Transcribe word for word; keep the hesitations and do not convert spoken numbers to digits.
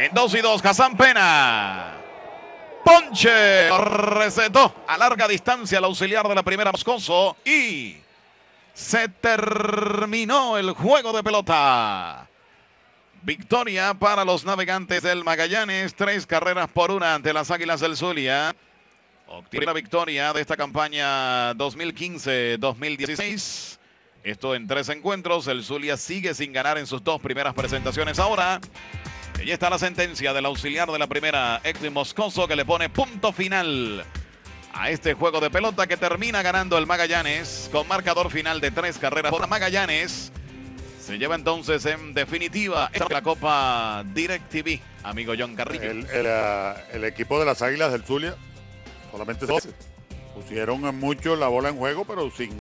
En dos y dos, Hassan Pena. Ponche. Recetó a larga distancia el auxiliar de la primera Moscoso. Y se terminó el juego de pelota. Victoria para los navegantes del Magallanes. Tres carreras por una ante las Águilas del Zulia. Obtiene la victoria de esta campaña dos mil quince dos mil dieciséis. Esto en tres encuentros. El Zulia sigue sin ganar en sus dos primeras presentaciones ahora. Y ahí está la sentencia del auxiliar de la primera, Edwin Moscoso, que le pone punto final a este juego de pelota que termina ganando el Magallanes con marcador final de tres carreras por Magallanes. Se lleva entonces en definitiva la Copa DirecTV, amigo John Carrillo. El, el, uh, el equipo de las Águilas del Zulia solamente se pusieron mucho la bola en juego, pero sin